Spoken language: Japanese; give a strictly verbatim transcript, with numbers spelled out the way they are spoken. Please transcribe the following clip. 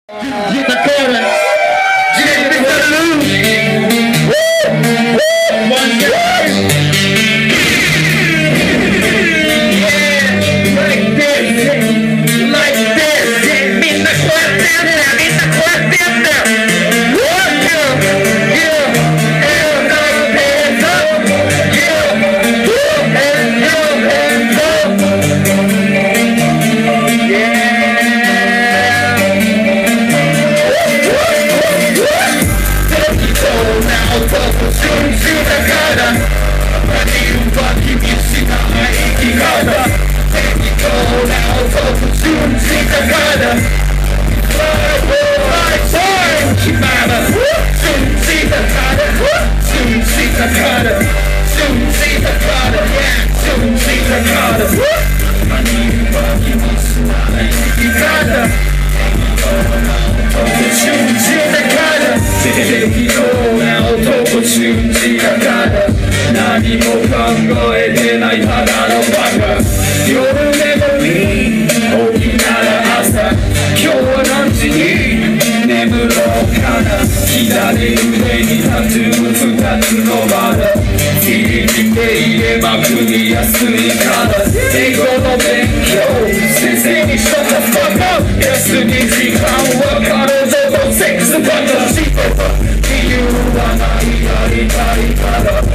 Get the corner. Get the loose. Woo! Woo! One good. Yeah, like this, like this. Get me the clap down there. Get the clap down there. One good. Yeah, hands up, hands up. Yeah, woo, hands up, hands up. Yeah.何も考えてないただのバカ夜眠り起きたら朝今日は何時に眠ろうかな左腕にタトゥーふたつのバラフィリピンで言えば組みやすいから英語の勉強先生にしとったファカ休み時間は彼女とセックスバカしと理由はないやりたいから